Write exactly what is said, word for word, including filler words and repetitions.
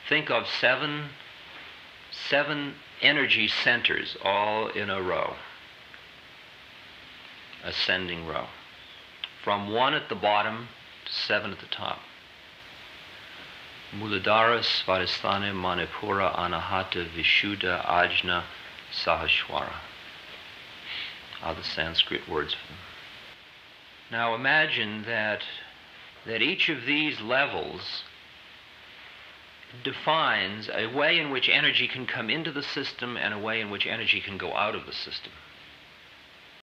think of seven, seven energy centers all in a row, ascending row, from one at the bottom to seven at the top. Muladhara, Svadhisthana, Manipura, Anahata, Vishuddha, Ajna, Sahaswara are the Sanskrit words for them. Now imagine that, that each of these levels defines a way in which energy can come into the system and a way in which energy can go out of the system.